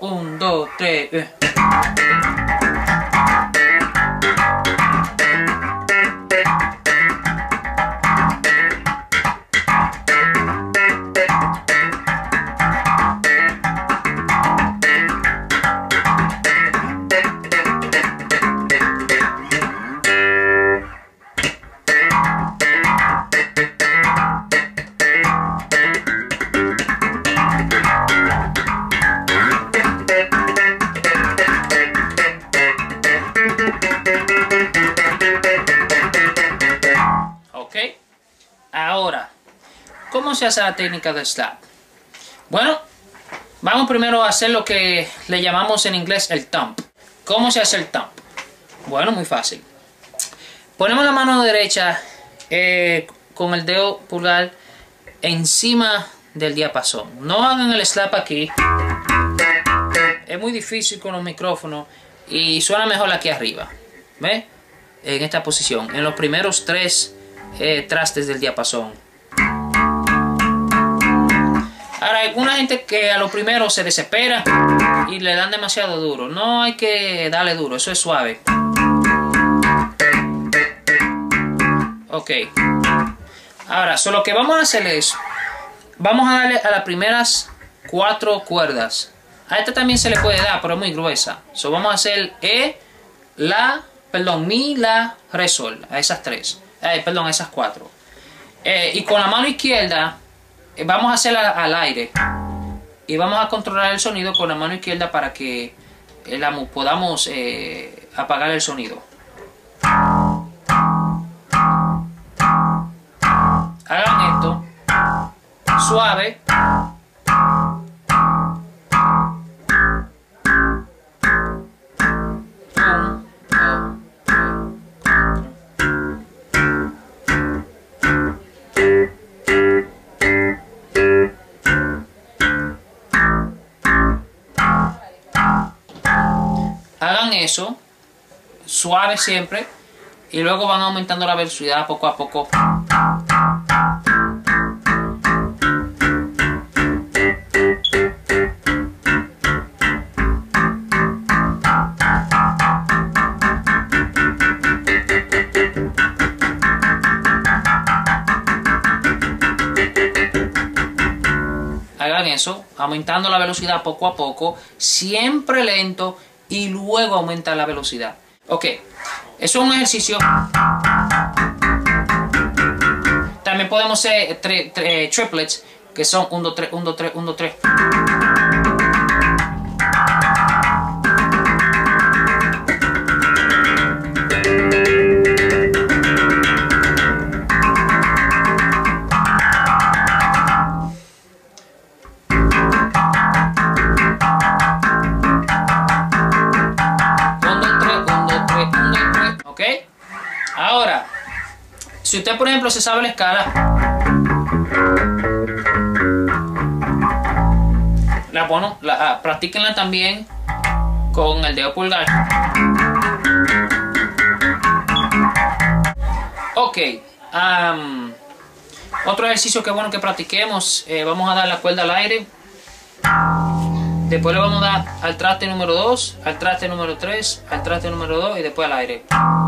1, 2, 3. Ok, ahora, ¿cómo se hace la técnica del slap? Bueno, vamos primero a hacer lo que le llamamos en inglés el thump. ¿Cómo se hace el thump? Bueno, muy fácil. Ponemos la mano derecha con el dedo pulgar encima del diapasón. No hagan el slap aquí. Es muy difícil con los micrófonos y suena mejor aquí arriba. ¿Ves? En esta posición, en los primeros 3 trastes del diapasón. Ahora, hay alguna gente que a lo primero se desespera y le dan demasiado duro. No hay que darle duro, eso es suave. Ok. Ahora, lo que vamos a hacer es, vamos a darle a las primeras 4 cuerdas. A esta también se le puede dar, pero es muy gruesa. Vamos a hacer mi, la, re, sol. A esas 3. A esas 4. Y con la mano izquierda vamos a hacerla al aire. Y vamos a controlar el sonido con la mano izquierda para que podamos apagar el sonido. Hagan esto suave. Hagan eso suave siempre y luego van aumentando la velocidad poco a poco. Hagan eso, aumentando la velocidad poco a poco, siempre lento y luego aumenta la velocidad. Ok, eso es un ejercicio. También podemos hacer triplets, que son 1, 2, 3, 1, 2, 3, 1, 2, 3. ¿Ok? Ahora, si usted por ejemplo se sabe la escala, practíquenla también con el dedo pulgar. Ok, otro ejercicio que es bueno que practiquemos, vamos a dar la cuerda al aire. Después le vamos a dar al traste número 2, al traste número 3, al traste número 2 y después al aire.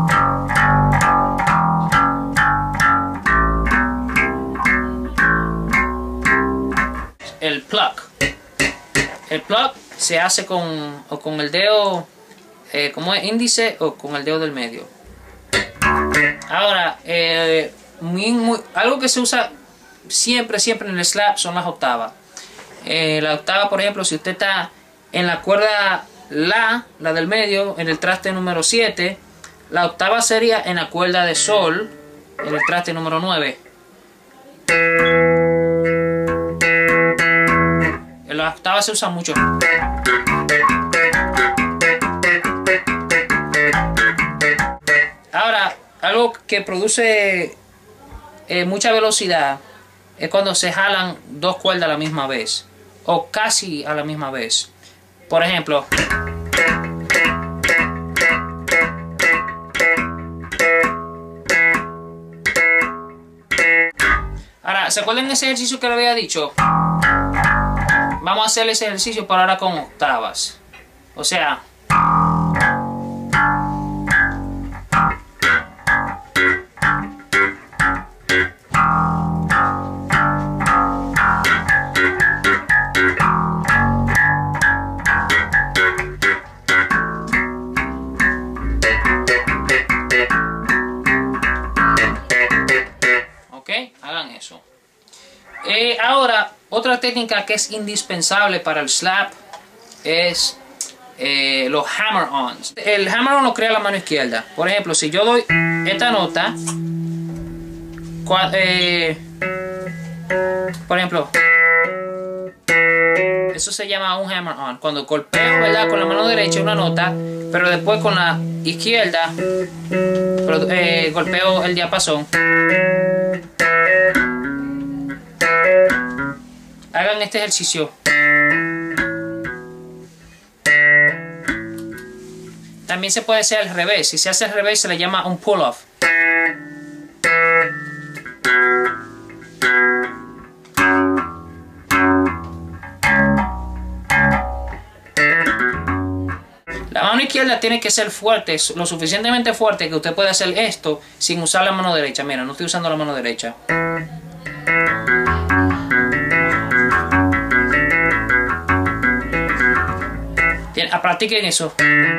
El pluck. El pluck se hace con el dedo como es índice o con el dedo del medio. Ahora, algo que se usa siempre en el slap son las octavas. La octava, por ejemplo, si usted está en la cuerda la del medio, en el traste número 7, la octava sería en la cuerda de sol, en el traste número 9. En la octava se usa mucho. Ahora, algo que produce mucha velocidad es cuando se jalan 2 cuerdas a la misma vez o casi a la misma vez. Por ejemplo, ahora, ¿se acuerdan de ese ejercicio que le había dicho? vamos a hacer ese ejercicio por ahora con octavas. O sea, ok, hagan eso. Ahora, otra técnica que es indispensable para el slap es los hammer-ons. El hammer-on lo crea la mano izquierda. Por ejemplo, si yo doy esta nota, por ejemplo, eso se llama un hammer-on. Cuando golpeo, ¿verdad?, con la mano derecha una nota, pero después con la izquierda golpeo el diapasón. Hagan este ejercicio. También se puede hacer al revés. Si se hace al revés se le llama un pull-off. La mano izquierda tiene que ser fuerte, lo suficientemente fuerte que usted pueda hacer esto sin usar la mano derecha. Mira, no estoy usando la mano derecha. Practiquen eso.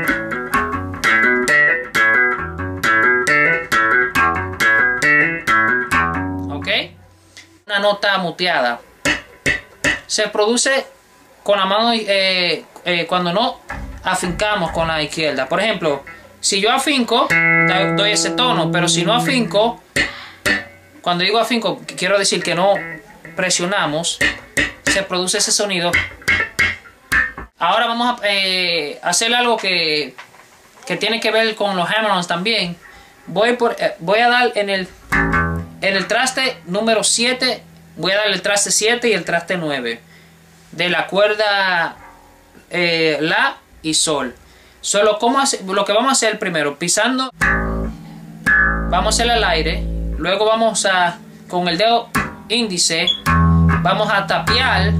Ok. Una nota muteada se produce con la mano cuando no afincamos con la izquierda. Por ejemplo, si yo afinco, doy ese tono, pero si no afinco, cuando digo afinco, quiero decir que no presionamos, se produce ese sonido. Ahora vamos a hacer algo que tiene que ver con los hammer-ons también. Voy a dar en el traste número 7, voy a dar el traste 7 y el traste 9 de la cuerda La y Sol. Solo lo que vamos a hacer primero, pisando, vamos a hacer al aire, luego vamos a, con el dedo índice, vamos a tapear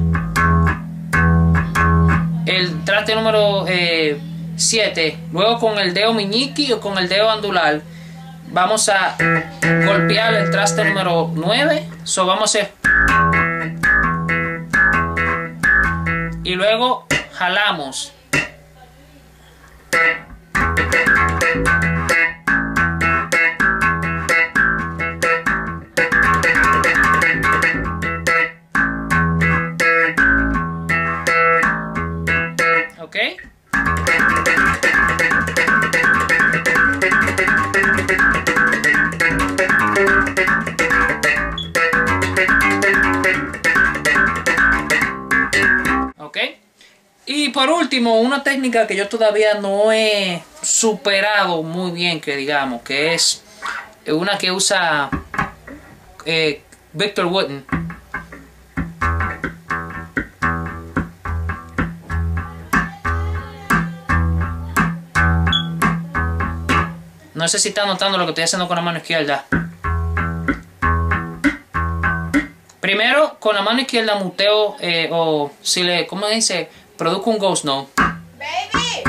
el traste número 7, luego con el dedo meñique o con el dedo andular vamos a golpear el traste número 9, vamos a hacer, y luego jalamos. ¿Ok? ¿Ok? Y por último, una técnica que yo todavía no he superado muy bien, que digamos, que es una que usa Victor Wooten. No sé si están notando lo que estoy haciendo con la mano izquierda. Primero, con la mano izquierda muteo, o si le, ¿cómo dice? Produzco un ghost note. Baby.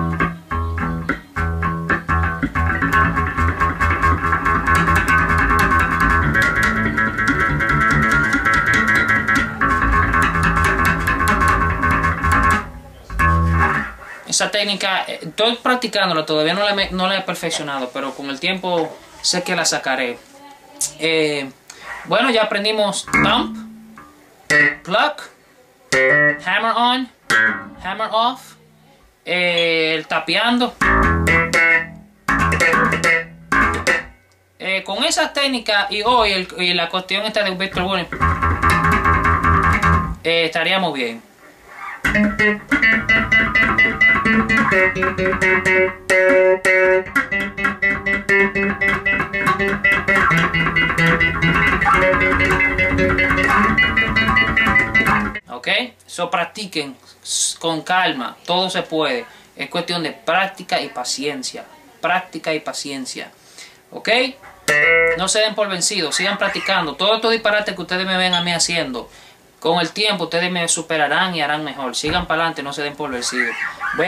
Esa técnica, estoy practicándola, todavía no la he perfeccionado, pero con el tiempo sé que la sacaré. Bueno, ya aprendimos thump, pluck, hammer on, hammer off, el tapeando. Con esas técnicas y hoy la cuestión esta de Victor Wooten, estaríamos bien. Ok, practiquen con calma, todo se puede, es cuestión de práctica y paciencia, ok, no se den por vencidos, sigan practicando, todos estos disparates que ustedes me ven a mí haciendo, Con el tiempo ustedes me superarán y harán mejor. Sigan para adelante, no se den por vencidos.